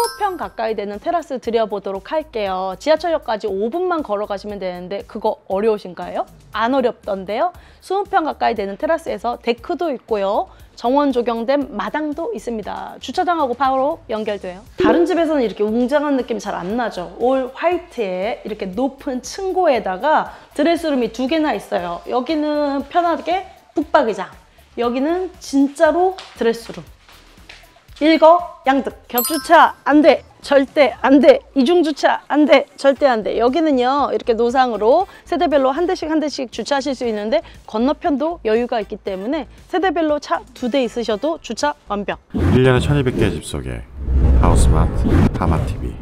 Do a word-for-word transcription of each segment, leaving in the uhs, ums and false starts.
평 가까이 되는 테라스 들여보도록 할게요. 지하철역까지 오 분만 걸어가시면 되는데 그거 어려우신가요? 안 어렵던데요? 이십 평 가까이 되는 테라스에서 데크도 있고요. 정원 조경된 마당도 있습니다. 주차장하고 바로 연결돼요. 다른 집에서는 이렇게 웅장한 느낌이 잘 안 나죠. 올 화이트에 이렇게 높은 층고에다가 드레스룸이 두 개나 있어요. 여기는 편하게 북박의장, 여기는 진짜로 드레스룸. 일거양득. 겹주차 안 돼. 절대 안 돼. 이중주차 안 돼. 절대 안 돼. 여기는요, 이렇게 노상으로 세대별로 한 대씩 한 대씩 주차하실 수 있는데 건너편도 여유가 있기 때문에 세대별로 차 두 대 있으셔도 주차 완벽. 일 년에 천이백 개의 집 속에 하우스마트 하마티비.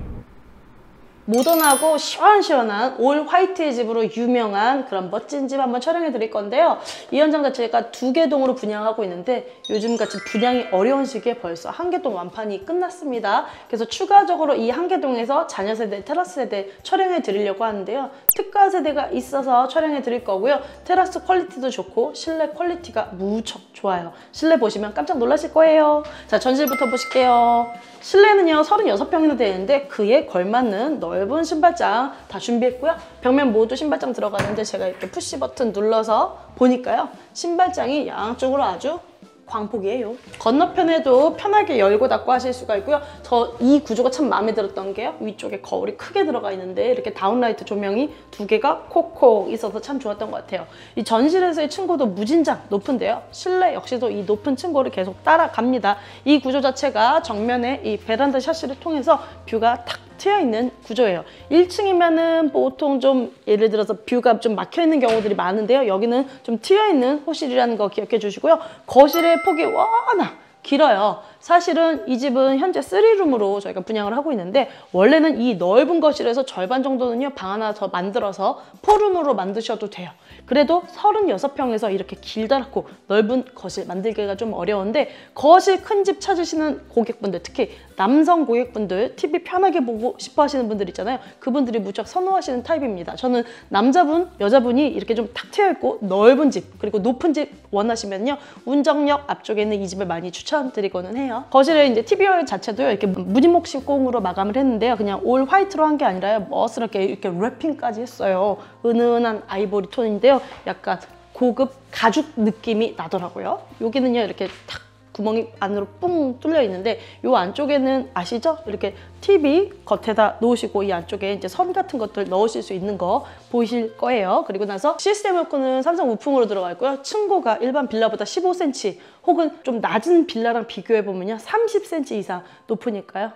모던하고 시원시원한 올 화이트의 집으로 유명한 그런 멋진 집 한번 촬영해 드릴 건데요. 이 현장 자체가 두 개 동으로 분양하고 있는데 요즘같이 분양이 어려운 시기에 벌써 한 개 동 완판이 끝났습니다. 그래서 추가적으로 이 한 개 동에서 자녀 세대, 테라스 세대 촬영해 드리려고 하는데요. 특가 세대가 있어서 촬영해 드릴 거고요. 테라스 퀄리티도 좋고 실내 퀄리티가 무척 좋아요. 실내 보시면 깜짝 놀라실 거예요. 자, 전실부터 보실게요. 실내는요 서른여섯 평이나 되는데 그에 걸맞는 넓은 신발장 다 준비했고요. 벽면 모두 신발장 들어가는데 제가 이렇게 푸시 버튼 눌러서 보니까요, 신발장이 양쪽으로 아주 광폭이에요. 건너편에도 편하게 열고 닫고 하실 수가 있고요. 저 이 구조가 참 마음에 들었던 게요, 위쪽에 거울이 크게 들어가 있는데 이렇게 다운라이트 조명이 두 개가 콕콕 있어서 참 좋았던 것 같아요. 이 전실에서의 층고도 무진장 높은데요, 실내 역시도 이 높은 층고를 계속 따라갑니다. 이 구조 자체가 정면에 이 베란다 샤시를 통해서 뷰가 탁 트여있는 구조예요. 일 층이면은 보통 좀 예를 들어서 뷰가 좀 막혀있는 경우들이 많은데요. 여기는 좀 트여있는 호실이라는 거 기억해 주시고요. 거실의 폭이 워낙 길어요. 사실은 이 집은 현재 쓰리룸으로 저희가 분양을 하고 있는데 원래는 이 넓은 거실에서 절반 정도는요 방 하나 더 만들어서 포룸으로 만드셔도 돼요. 그래도 서른여섯 평에서 이렇게 길다랗고 넓은 거실 만들기가 좀 어려운데 거실 큰 집 찾으시는 고객분들, 특히 남성 고객분들 티비 편하게 보고 싶어 하시는 분들 있잖아요. 그분들이 무척 선호하시는 타입입니다. 저는 남자분, 여자분이 이렇게 좀 탁 트여있고 넓은 집, 그리고 높은 집 원하시면요 운정역 앞쪽에 있는 이 집을 많이 추천드리고는 해요. 거실에 이제 티비 자체도요 이렇게 무늬목 시공으로 마감을 했는데요. 그냥 올 화이트로 한 게 아니라 멋스럽게 이렇게 랩핑까지 했어요. 은은한 아이보리 톤인데요. 약간 고급 가죽 느낌이 나더라고요. 여기는요 이렇게 탁 구멍이 안으로 뿡 뚫려 있는데 이 안쪽에는 아시죠? 이렇게 티비 겉에다 놓으시고 이 안쪽에 이제 선 같은 것들 넣으실 수 있는 거 보이실 거예요. 그리고 나서 시스템 에어컨은 삼성 우풍으로 들어가 있고요. 층고가 일반 빌라보다 십오 센티미터 혹은 좀 낮은 빌라랑 비교해 보면요 삼십 센티미터 이상 높으니까요.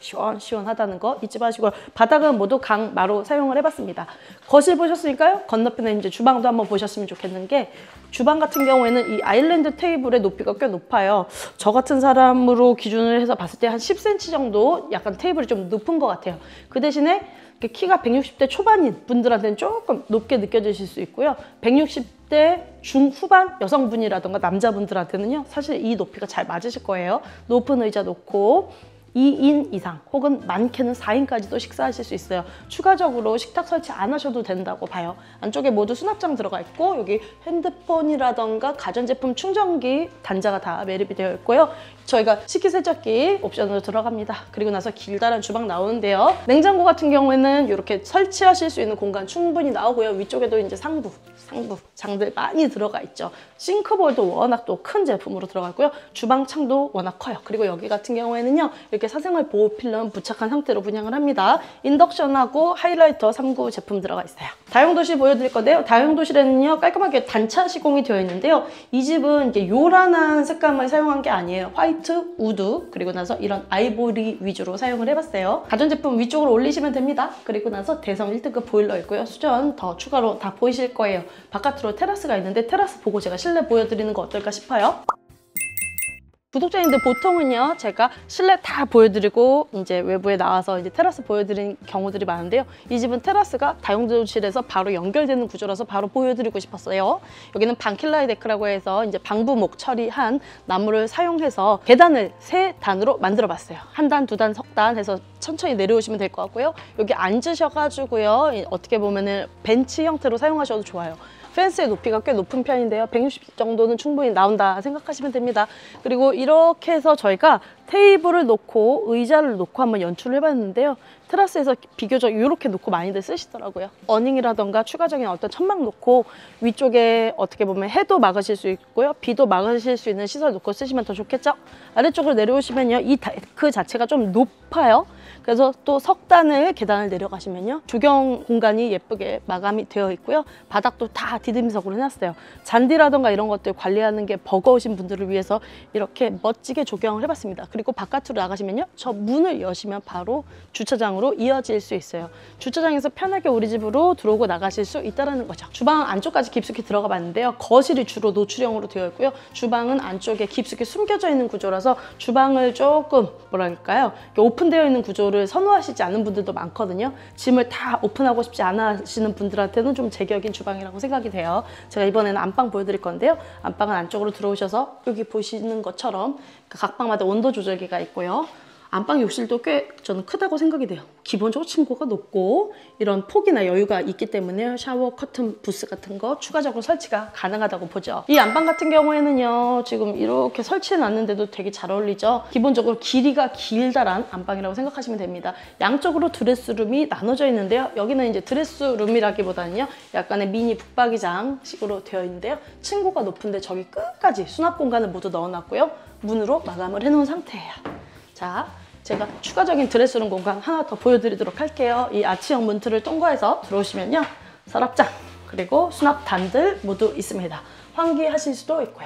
시원시원하다는 거 잊지 마시고요. 바닥은 모두 강마루 사용을 해봤습니다. 거실 보셨으니까요. 건너편에 이제 주방도 한번 보셨으면 좋겠는 게, 주방 같은 경우에는 이 아일랜드 테이블의 높이가 꽤 높아요. 저 같은 사람으로 기준을 해서 봤을 때 한 십 센티미터 정도 약간 테이블이 좀 높은 것 같아요. 그 대신에 키가 백육십 대 초반인 분들한테는 조금 높게 느껴지실 수 있고요. 백육십 대 중후반 여성분이라던가 남자분들한테는요 사실 이 높이가 잘 맞으실 거예요. 높은 의자 놓고 이 인 이상 혹은 많게는 사 인까지도 식사하실 수 있어요. 추가적으로 식탁 설치 안 하셔도 된다고 봐요. 안쪽에 모두 수납장 들어가 있고 여기 핸드폰이라던가 가전제품 충전기 단자가 다 매립이 되어 있고요. 저희가 식기세척기 옵션으로 들어갑니다. 그리고 나서 길다란 주방 나오는데요. 냉장고 같은 경우에는 이렇게 설치하실 수 있는 공간 충분히 나오고요. 위쪽에도 이제 상부, 상부 장들 많이 들어가 있죠. 싱크볼도 워낙 또 큰 제품으로 들어가 있고요. 주방 창도 워낙 커요. 그리고 여기 같은 경우에는요 이렇게 사생활 보호 필름 부착한 상태로 분양을 합니다. 인덕션하고 하이라이터 삼 구 제품 들어가 있어요. 다용도실 보여드릴 건데요. 다용도실에는요 깔끔하게 단차 시공이 되어 있는데요. 이 집은 이게 요란한 색감을 사용한 게 아니에요. 화이트, 우드, 그리고 나서 이런 아이보리 위주로 사용을 해봤어요. 가전제품 위쪽으로 올리시면 됩니다. 그리고 나서 대성 일 등급 보일러 있고요. 수전 더 추가로 다 보이실 거예요. 바깥으로 테라스가 있는데 테라스 보고 제가 실내 보여드리는 거 어떨까 싶어요. 구독자님들 보통은요 제가 실내 다 보여드리고 이제 외부에 나와서 이제 테라스 보여드리는 경우들이 많은데요. 이 집은 테라스가 다용도실에서 바로 연결되는 구조라서 바로 보여드리고 싶었어요. 여기는 방킬라이 데크라고 해서 이제 방부목 처리한 나무를 사용해서 계단을 세 단으로 만들어 봤어요. 한 단, 두 단, 석 단 해서 천천히 내려오시면 될 것 같고요. 여기 앉으셔가지고요 어떻게 보면은 벤치 형태로 사용하셔도 좋아요. 펜스의 높이가 꽤 높은 편인데요. 백육십 정도는 충분히 나온다 생각하시면 됩니다. 그리고 이렇게 해서 저희가 테이블을 놓고 의자를 놓고 한번 연출을 해봤는데요. 테라스에서 비교적 이렇게 놓고 많이들 쓰시더라고요. 어닝이라던가 추가적인 어떤 천막 놓고 위쪽에 어떻게 보면 해도 막으실 수 있고요. 비도 막으실 수 있는 시설 놓고 쓰시면 더 좋겠죠. 아래쪽으로 내려오시면요. 이 데크 자체가 좀 높아요. 그래서 또 석단을 계단을 내려가시면요. 조경 공간이 예쁘게 마감이 되어 있고요. 바닥도 다 디딤석으로 해놨어요. 잔디라던가 이런 것들 관리하는 게 버거우신 분들을 위해서 이렇게 멋지게 조경을 해봤습니다. 그리고 바깥으로 나가시면요. 저 문을 여시면 바로 주차장으로 이어질 수 있어요. 주차장에서 편하게 우리 집으로 들어오고 나가실 수 있다는 거죠. 주방 안쪽까지 깊숙이 들어가 봤는데요. 거실이 주로 노출형으로 되어 있고요. 주방은 안쪽에 깊숙이 숨겨져 있는 구조라서 주방을 조금 뭐랄까요? 오픈되어 있는 구조를 선호하시지 않는 분들도 많거든요. 짐을 다 오픈하고 싶지 않아 하시는 분들한테는 좀 제격인 주방이라고 생각이 돼요. 제가 이번에는 안방 보여드릴 건데요. 안방은 안쪽으로 들어오셔서 여기 보시는 것처럼 각 방마다 온도 조절기가 있고요. 안방 욕실도 꽤 저는 크다고 생각이 돼요. 기본적으로 층고가 높고 이런 폭이나 여유가 있기 때문에 샤워 커튼 부스 같은 거 추가적으로 설치가 가능하다고 보죠. 이 안방 같은 경우에는요. 지금 이렇게 설치해 놨는데도 되게 잘 어울리죠. 기본적으로 길이가 길다란 안방이라고 생각하시면 됩니다. 양쪽으로 드레스룸이 나눠져 있는데요. 여기는 이제 드레스룸이라기보다는요. 약간의 미니 북박이장 식으로 되어 있는데요. 층고가 높은데 저기 끝까지 수납 공간을 모두 넣어놨고요. 문으로 마감을 해놓은 상태예요. 자, 제가 추가적인 드레스룸 공간 하나 더 보여드리도록 할게요. 이 아치형 문틀을 통과해서 들어오시면요. 서랍장, 그리고 수납단들 모두 있습니다. 환기하실 수도 있고요.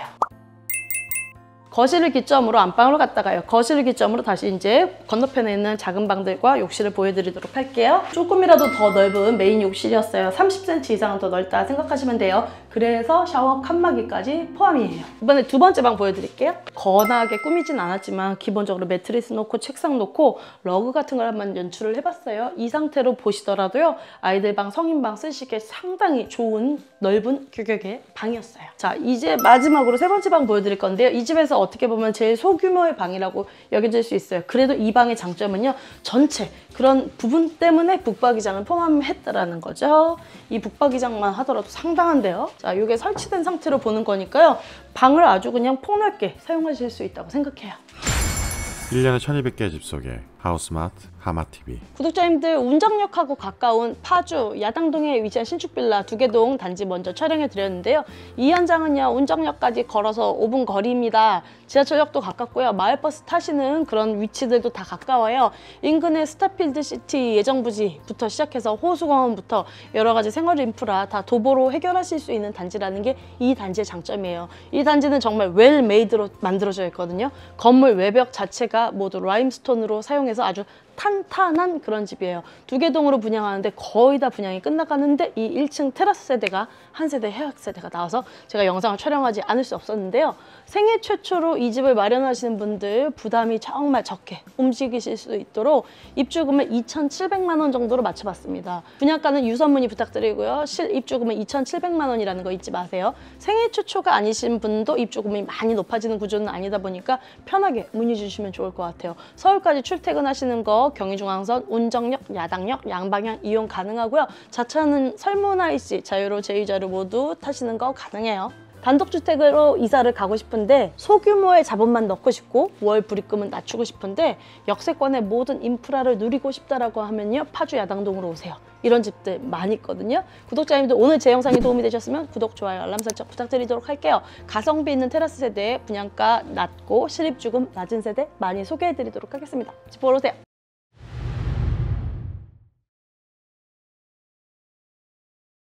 거실을 기점으로 안방으로 갔다가요. 거실을 기점으로 다시 이제 건너편에 있는 작은 방들과 욕실을 보여드리도록 할게요. 조금이라도 더 넓은 메인 욕실이었어요. 삼십 센티미터 이상은 더 넓다 생각하시면 돼요. 그래서 샤워 칸막이까지 포함이에요. 이번에 두 번째 방 보여드릴게요. 거나하게 꾸미진 않았지만 기본적으로 매트리스 놓고 책상 놓고 러그 같은 걸 한번 연출을 해봤어요. 이 상태로 보시더라도요. 아이들 방, 성인 방 쓰시기에 상당히 좋은 넓은 규격의 방이었어요. 자, 이제 마지막으로 세 번째 방 보여드릴 건데요. 이 집에서 어떻게 보면 제일 소규모의 방이라고 여겨질 수 있어요. 그래도 이 방의 장점은요. 전체 그런 부분 때문에 북박이장을 포함했다라는 거죠. 이 북박이장만 하더라도 상당한데요. 자, 이게 설치된 상태로 보는 거니까요. 방을 아주 그냥 폭넓게 사용하실 수 있다고 생각해요. 일 년에 천이백 개의 집 속에 하우스마트 하마티비. 구독자님들 운정역하고 가까운 파주 야당동에 위치한 신축빌라 두개동 단지 먼저 촬영해 드렸는데요. 이 현장은요. 운정역까지 걸어서 오 분 거리입니다. 지하철역도 가깝고요. 마을버스 타시는 그런 위치들도 다 가까워요. 인근의 스타필드시티 예정부지부터 시작해서 호수공원부터 여러 가지 생활 인프라 다 도보로 해결하실 수 있는 단지라는 게 이 단지의 장점이에요. 이 단지는 정말 웰 메이드로 만들어져 있거든요. 건물 외벽 자체가 모두 라임스톤으로 사용해서 아주 탄탄한 그런 집이에요. 두 개 동으로 분양하는데 거의 다 분양이 끝나가는데 이 일 층 테라스 세대가 한 세대 해약 세대가 나와서 제가 영상을 촬영하지 않을 수 없었는데요. 생애 최초로 이 집을 마련하시는 분들 부담이 정말 적게 움직이실 수 있도록 입주금을 이천칠백만 원 정도로 맞춰봤습니다. 분양가는 유선 문의 부탁드리고요. 실 입주금은 이천칠백만 원이라는 거 잊지 마세요. 생애 최초가 아니신 분도 입주금이 많이 높아지는 구조는 아니다 보니까 편하게 문의 주시면 좋을 것 같아요. 서울까지 출퇴근하시는 거 경의중앙선, 운정역, 야당역, 양방향 이용 가능하고요. 자차는 설문아이씨, 자유로, 제휴자료 모두 타시는 거 가능해요. 단독주택으로 이사를 가고 싶은데 소규모의 자본만 넣고 싶고 월 불입금은 낮추고 싶은데 역세권의 모든 인프라를 누리고 싶다라고 하면요. 파주 야당동으로 오세요. 이런 집들 많이 있거든요. 구독자님들 오늘 제 영상이 도움이 되셨으면 구독, 좋아요, 알람 설정 부탁드리도록 할게요. 가성비 있는 테라스 세대, 분양가 낮고 실입주금 낮은 세대 많이 소개해드리도록 하겠습니다. 집 보러 오세요.